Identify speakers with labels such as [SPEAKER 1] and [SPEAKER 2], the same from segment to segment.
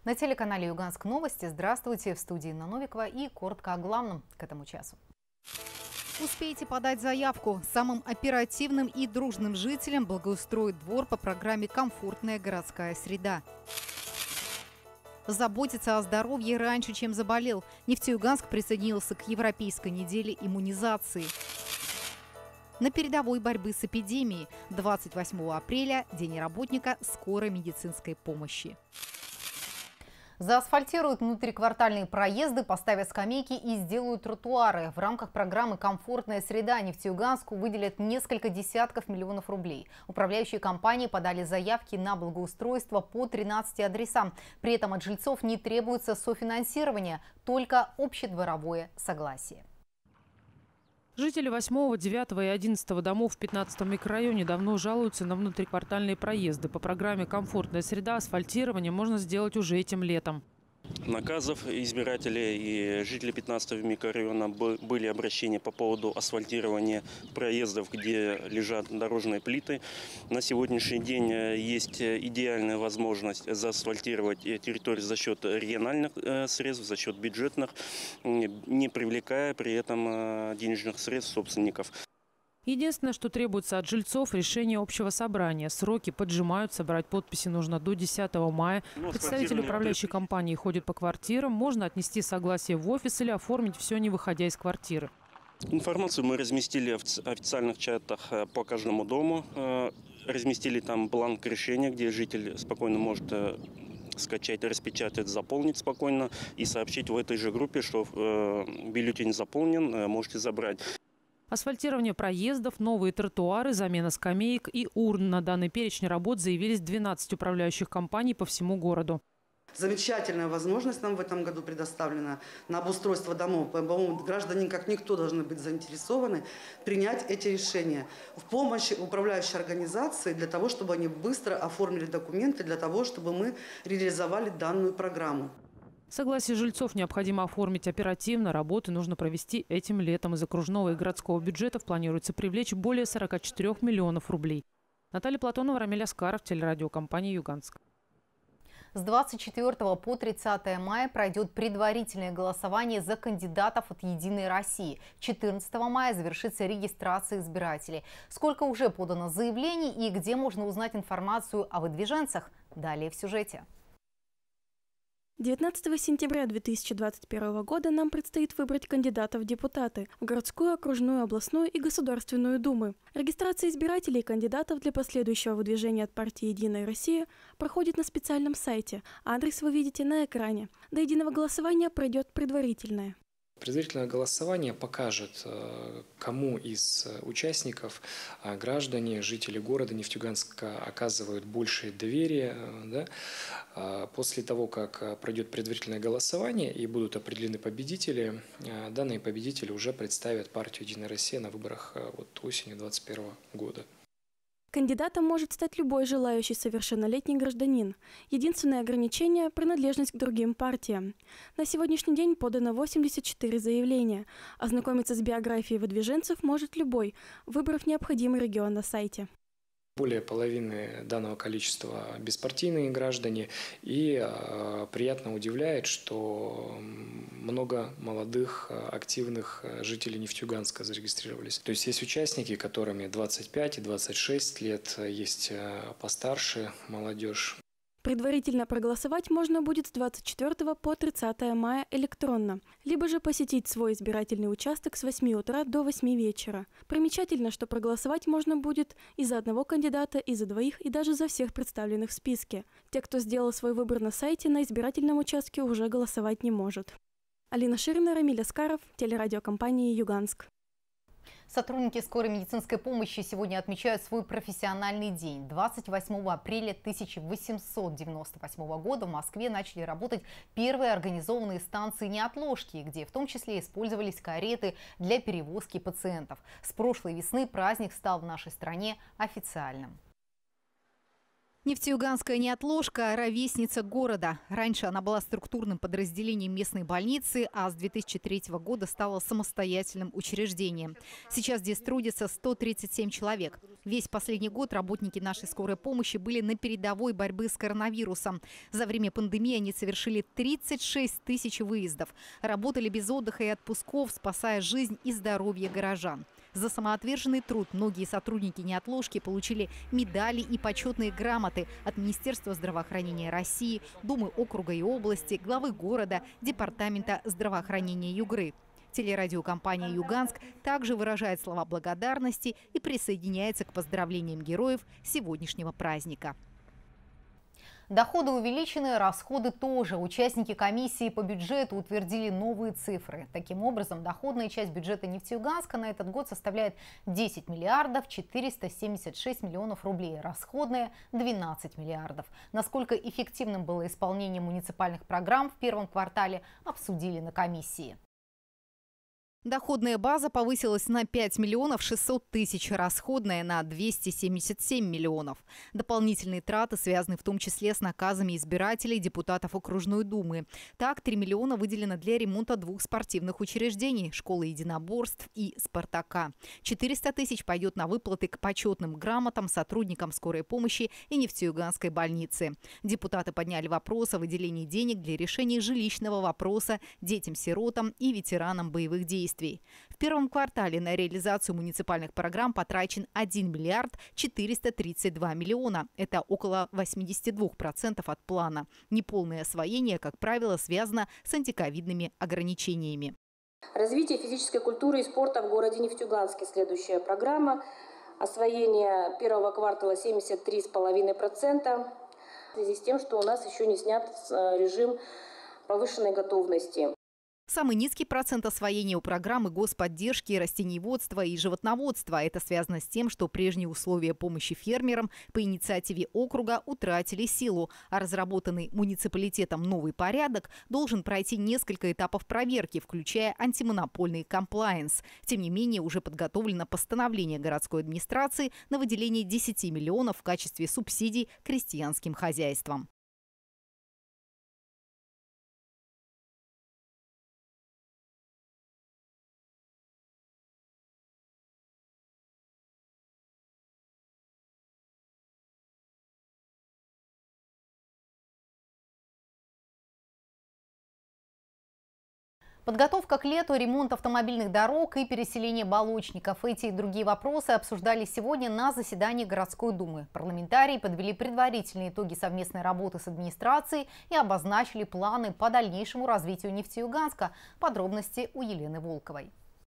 [SPEAKER 1] На телеканале «Юганск новости». Здравствуйте, в студии Инна Новикова и коротко о главном к этому часу. Успейте подать заявку. Самым оперативным и дружным жителям благоустроит двор по программе «Комфортная городская среда». Заботиться о здоровье раньше, чем заболел. Нефтеюганск присоединился к Европейской неделе иммунизации. На передовой борьбы с эпидемией 28 апреля – День работника скорой медицинской помощи. Заасфальтируют внутриквартальные проезды, поставят скамейки и сделают тротуары. В рамках программы «Комфортная среда» Нефтеюганску выделят несколько десятков миллионов рублей. Управляющие компании подали заявки на благоустройство по 13 адресам. При этом от жильцов не требуется софинансирование, только общедворовое согласие.
[SPEAKER 2] Жители 8, 9 и 11 домов в 15-м микрорайоне давно жалуются на внутриквартальные проезды. По программе «Комфортная среда» асфальтирование можно сделать уже этим летом.
[SPEAKER 3] Наказов избирателей и жителей 15-го микрорайона были обращения по поводу асфальтирования проездов, где лежат дорожные плиты. На сегодняшний день есть идеальная возможность заасфальтировать территорию за счет региональных средств, за счет бюджетных, не привлекая при этом денежных средств собственников.
[SPEAKER 2] Единственное, что требуется от жильцов – решение общего собрания. Сроки поджимают, собрать подписи нужно до 10 мая. Представители управляющей компании ходят по квартирам. Можно отнести согласие в офис или оформить все, не выходя из квартиры.
[SPEAKER 3] Информацию мы разместили в официальных чатах по каждому дому. Разместили там бланк решения, где житель спокойно может скачать, распечатать, заполнить спокойно и сообщить в этой же группе, что бюллетень заполнен, можете забрать.
[SPEAKER 2] Асфальтирование проездов, новые тротуары, замена скамеек и урн. На данный перечень работ заявились 12 управляющих компаний по всему городу.
[SPEAKER 4] Замечательная возможность нам в этом году предоставлена на обустройство домов. По-моему, граждане, как никто, должны быть заинтересованы принять эти решения в помощь управляющей организации для того, чтобы они быстро оформили документы, для того, чтобы мы реализовали данную программу.
[SPEAKER 2] Согласие жильцов необходимо оформить оперативно. Работы нужно провести этим летом. Из окружного и городского бюджетов планируется привлечь более 44 миллионов рублей. Наталья Платонова, Рамиль Аскаров, телерадиокомпания «Юганск».
[SPEAKER 1] С 24 по 30 мая пройдет предварительное голосование за кандидатов от «Единой России». 14 мая завершится регистрация избирателей. Сколько уже подано заявлений и где можно узнать информацию о выдвиженцах? Далее в сюжете.
[SPEAKER 5] 19 сентября 2021 года нам предстоит выбрать кандидатов в депутаты в городскую, окружную, областную и Государственную Думы. Регистрация избирателей и кандидатов для последующего выдвижения от партии «Единая Россия» проходит на специальном сайте. Адрес вы видите на экране. До единого голосования пройдет предварительное.
[SPEAKER 6] Предварительное голосование покажет, кому из участников граждане, жители города Нефтеюганска оказывают большее доверие. Да? После того, как пройдет предварительное голосование и будут определены победители, данные победители уже представят партию «Единая Россия» на выборах осенью 2021 года.
[SPEAKER 5] Кандидатом может стать любой желающий совершеннолетний гражданин. Единственное ограничение – принадлежность к другим партиям. На сегодняшний день подано 84 заявления. Ознакомиться с биографией выдвиженцев может любой, выбрав необходимый регион на сайте.
[SPEAKER 6] Более половины данного количества беспартийные граждане. И приятно удивляет, что много молодых, активных жителей Нефтеюганска зарегистрировались. То есть участники, которыми 25 и 26 лет, есть постарше молодежь.
[SPEAKER 5] Предварительно проголосовать можно будет с 24 по 30 мая электронно, либо же посетить свой избирательный участок с 8 утра до 8 вечера. Примечательно, что проголосовать можно будет и за одного кандидата, и за двоих, и даже за всех представленных в списке. Те, кто сделал свой выбор на сайте, на избирательном участке уже голосовать не может. Алина Ширина, Рамиль Аскаров, телерадиокомпания «Юганск».
[SPEAKER 1] Сотрудники скорой медицинской помощи сегодня отмечают свой профессиональный день. 28 апреля 1898 года в Москве начали работать первые организованные станции неотложки, где в том числе использовались кареты для перевозки пациентов. С прошлой весны праздник стал в нашей стране официальным. Нефтеюганская неотложка – ровесница города. Раньше она была структурным подразделением местной больницы, а с 2003 года стала самостоятельным учреждением. Сейчас здесь трудится 137 человек. Весь последний год работники нашей скорой помощи были на передовой борьбы с коронавирусом. За время пандемии они совершили 36 тысяч выездов. Работали без отдыха и отпусков, спасая жизнь и здоровье горожан. За самоотверженный труд многие сотрудники неотложки получили медали и почетные грамоты от Министерства здравоохранения России, Думы округа и области, главы города, Департамента здравоохранения Югры. Телерадиокомпания «Юганск» также выражает слова благодарности и присоединяется к поздравлениям героев сегодняшнего праздника. Доходы увеличены, расходы тоже. Участники комиссии по бюджету утвердили новые цифры. Таким образом, доходная часть бюджета Нефтеюганска на этот год составляет 10 миллиардов 476 миллионов рублей. Расходная – 12 миллиардов. Насколько эффективным было исполнение муниципальных программ в первом квартале, обсудили на комиссии. Доходная база повысилась на 5 миллионов 600 тысяч, расходная на 277 миллионов. Дополнительные траты связаны в том числе с наказами избирателей депутатов окружной думы. Так, 3 миллиона выделено для ремонта 2 спортивных учреждений – школы единоборств и «Спартака». 400 тысяч пойдет на выплаты к почетным грамотам сотрудникам скорой помощи и Нефтеюганской больницы. Депутаты подняли вопрос о выделении денег для решения жилищного вопроса детям-сиротам и ветеранам боевых действий. В первом квартале на реализацию муниципальных программ потрачен 1 миллиард 432 миллиона. Это около 82% от плана. Неполное освоение, как правило, связано с антиковидными ограничениями.
[SPEAKER 7] Развитие физической культуры и спорта в городе Нефтеюганске. Следующая программа. Освоение первого квартала 73,5%. В связи с тем, что у нас еще не снят режим повышенной готовности.
[SPEAKER 1] Самый низкий процент освоения у программы господдержки растениеводства и животноводства. Это связано с тем, что прежние условия помощи фермерам по инициативе округа утратили силу, а разработанный муниципалитетом новый порядок должен пройти несколько этапов проверки, включая антимонопольный комплаенс. Тем не менее, уже подготовлено постановление городской администрации на выделение 10 миллионов в качестве субсидий крестьянским хозяйствам. Подготовка к лету, ремонт автомобильных дорог и переселение балочников. Эти и другие вопросы обсуждались сегодня на заседании городской думы. Парламентарии подвели предварительные итоги совместной работы с администрацией и обозначили планы по дальнейшему развитию Нефтеюганска. Подробности у Елены Волковой.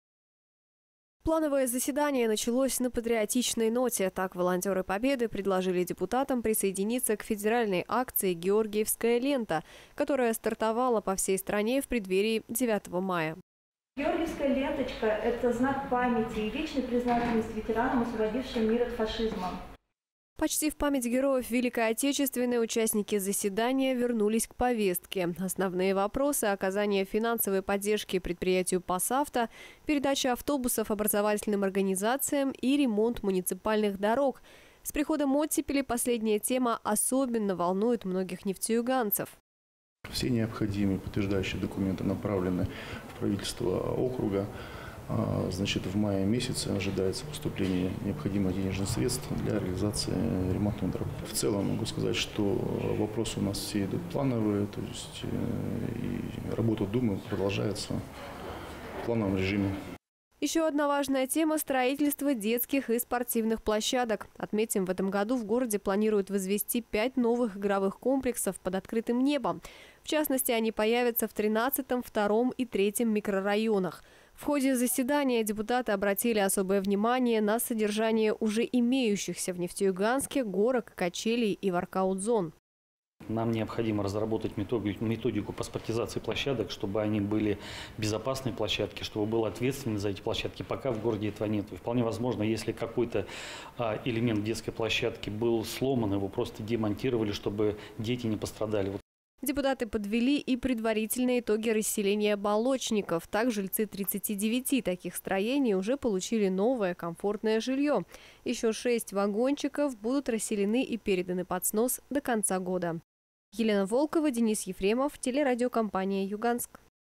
[SPEAKER 8] Плановое заседание началось на патриотичной ноте. Так волонтеры Победы предложили депутатам присоединиться к федеральной акции «Георгиевская лента», которая стартовала по всей стране в преддверии 9 мая.
[SPEAKER 9] Георгиевская ленточка – это знак памяти и вечной признательности ветеранам, освободившим мир от фашизма.
[SPEAKER 8] Почти в память героев Великой Отечественной участники заседания вернулись к повестке. Основные вопросы – оказание финансовой поддержки предприятию «Пасавто», передача автобусов образовательным организациям и ремонт муниципальных дорог. С приходом оттепели последняя тема особенно волнует многих нефтеюганцев.
[SPEAKER 10] Все необходимые подтверждающие документы направлены в правительство округа. Значит, в мае месяце ожидается поступление необходимых денежных средств для реализации ремонтных дорог. В целом могу сказать, что вопросы у нас все идут плановые, то есть и работа Думы продолжается в плановом режиме.
[SPEAKER 8] Еще одна важная тема – строительство детских и спортивных площадок. Отметим, в этом году в городе планируют возвести 5 новых игровых комплексов под открытым небом. В частности, они появятся в 13-м, 2-м и 3-м микрорайонах. В ходе заседания депутаты обратили особое внимание на содержание уже имеющихся в Нефтеюганске горок, качелей и воркаут-зон.
[SPEAKER 11] Нам необходимо разработать методику паспортизации площадок, чтобы они были безопасные площадки, чтобы был ответственный за эти площадки. Пока в городе этого нет. И вполне возможно, если какой-то элемент детской площадки был сломан, его просто демонтировали, чтобы дети не пострадали.
[SPEAKER 8] Депутаты подвели и предварительные итоги расселения молочников. Так, жильцы 39 таких строений уже получили новое комфортное жилье. Еще 6 вагончиков будут расселены и переданы под снос до конца года. Елена Волкова, Денис Ефремов, телерадиокомпания «Юганск».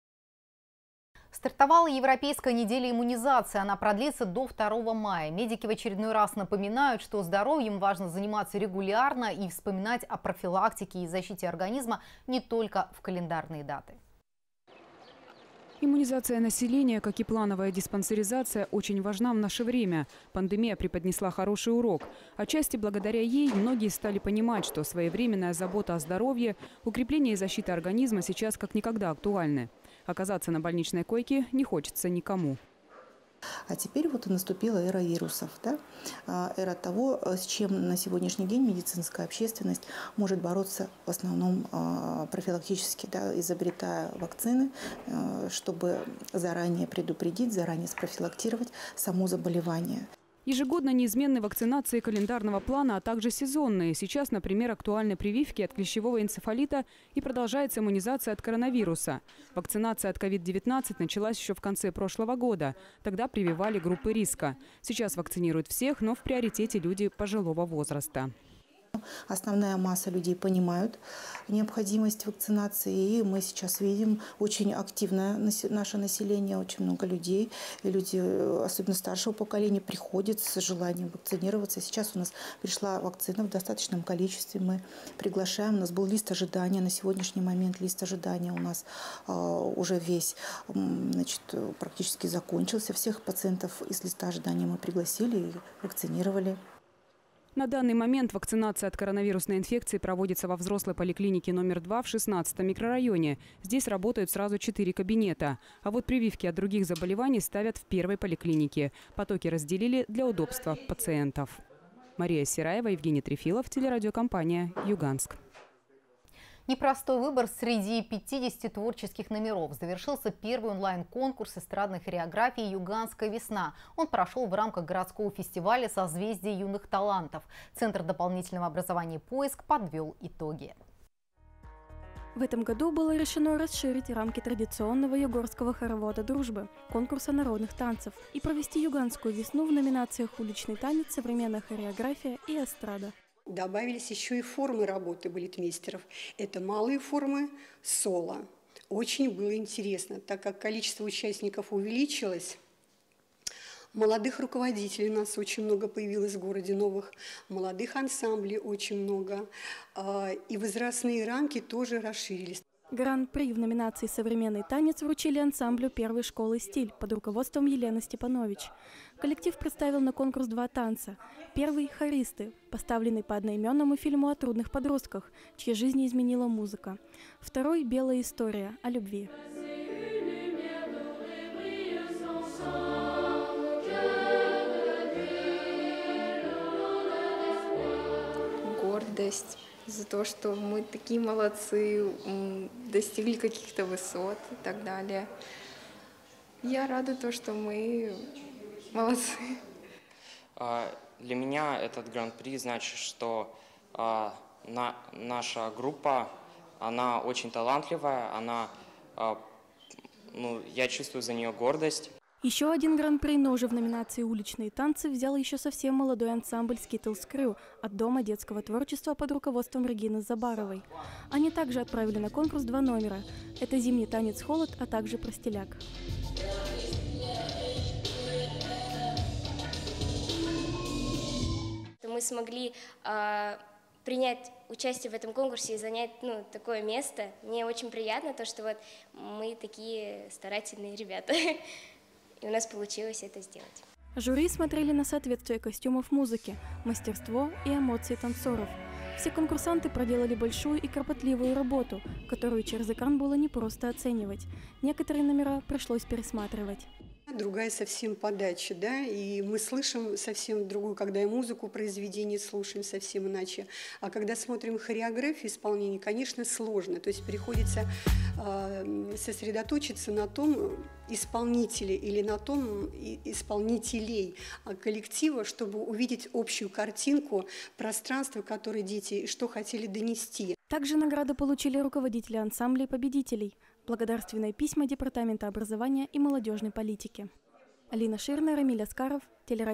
[SPEAKER 1] Стартовала Европейская неделя иммунизации. Она продлится до 2 мая. Медики в очередной раз напоминают, что здоровьем важно заниматься регулярно и вспоминать о профилактике и защите организма не только в календарные даты.
[SPEAKER 12] Иммунизация населения, как и плановая диспансеризация, очень важна в наше время. Пандемия преподнесла хороший урок. Отчасти благодаря ей многие стали понимать, что своевременная забота о здоровье, укрепление и защита организма сейчас как никогда актуальны. Оказаться на больничной койке не хочется никому.
[SPEAKER 13] А теперь вот и наступила эра вирусов, да? Эра того, с чем на сегодняшний день медицинская общественность может бороться в основном профилактически, да, изобретая вакцины, чтобы заранее предупредить, заранее спрофилактировать само заболевание.
[SPEAKER 12] Ежегодно неизменны вакцинации календарного плана, а также сезонные. Сейчас, например, актуальны прививки от клещевого энцефалита и продолжается иммунизация от коронавируса. Вакцинация от COVID-19 началась еще в конце прошлого года. Тогда прививали группы риска. Сейчас вакцинируют всех, но в приоритете люди пожилого возраста.
[SPEAKER 13] Основная масса людей понимают необходимость вакцинации, и мы сейчас видим очень активное наше население, очень много людей. И люди, особенно старшего поколения, приходят с желанием вакцинироваться. Сейчас у нас пришла вакцина в достаточном количестве. Мы приглашаем. У нас был лист ожидания. На сегодняшний момент лист ожидания у нас уже весь, значит, практически закончился. Всех пациентов из листа ожидания мы пригласили и вакцинировали.
[SPEAKER 12] На данный момент вакцинация от коронавирусной инфекции проводится во взрослой поликлинике номер 2 в 16-м микрорайоне. Здесь работают сразу 4 кабинета. А вот прививки от других заболеваний ставят в первой поликлинике. Потоки разделили для удобства пациентов. Мария Сираева, Евгений Трефилов, телерадиокомпания «Юганск».
[SPEAKER 1] Непростой выбор среди 50 творческих номеров. Завершился первый онлайн-конкурс эстрадной хореографии «Юганская весна». Он прошел в рамках городского фестиваля «Созвездие юных талантов». Центр дополнительного образования «Поиск» подвел итоги.
[SPEAKER 5] В этом году было решено расширить рамки традиционного югорского хоровода «Дружбы» – конкурса народных танцев и провести юганскую весну в номинациях «Уличный танец», «Современная хореография» и «Эстрада».
[SPEAKER 14] Добавились еще и формы работы балетмейстеров. Это малые формы соло. Очень было интересно, так как количество участников увеличилось. Молодых руководителей у нас очень много появилось в городе, новых молодых ансамблей очень много. И возрастные рамки тоже расширились.
[SPEAKER 5] Гран-при в номинации «Современный танец» вручили ансамблю первой школы «Стиль» под руководством Елены Степанович. Коллектив представил на конкурс 2 танца. Первый – «Хористы», поставленный по одноименному фильму о трудных подростках, чьи жизни изменила музыка. Второй – «Белая история» о любви.
[SPEAKER 15] Гордость за то, что мы такие молодцы, достигли каких-то высот и так далее. Я рада то, что мы молодцы.
[SPEAKER 16] Для меня этот гран-при значит, что наша группа, она очень талантливая, я чувствую за нее гордость.
[SPEAKER 5] Еще один гран-при, но уже в номинации «Уличные танцы» взял еще совсем молодой ансамбль «Skittles Crew» от Дома детского творчества под руководством Регины Забаровой. Они также отправили на конкурс 2 номера. Это «Зимний танец холод», а также «Простеляк».
[SPEAKER 17] Мы смогли принять участие в этом конкурсе и занять такое место. Мне очень приятно, то, что вот мы такие старательные ребята. И у нас получилось это сделать.
[SPEAKER 5] Жюри смотрели на соответствие костюмов музыке, мастерство и эмоции танцоров. Все конкурсанты проделали большую и кропотливую работу, которую через экран было непросто оценивать. Некоторые номера пришлось пересматривать.
[SPEAKER 14] Другая совсем подача, да, и мы слышим совсем другую, когда и музыку произведения слушаем совсем иначе. А когда смотрим хореографию исполнения, конечно, сложно. То есть приходится сосредоточиться на том исполнителе или на том исполнителей коллектива, чтобы увидеть общую картинку пространства, которое дети, что хотели донести.
[SPEAKER 5] Также награды получили руководители ансамблей победителей, благодарственные письма Департамента образования и молодежной политики. Алина Ширна, Рамиль Аскаров,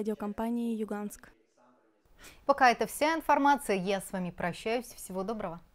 [SPEAKER 5] телерадиокомпания «Юганск».
[SPEAKER 1] Пока это вся информация. Я с вами прощаюсь. Всего доброго.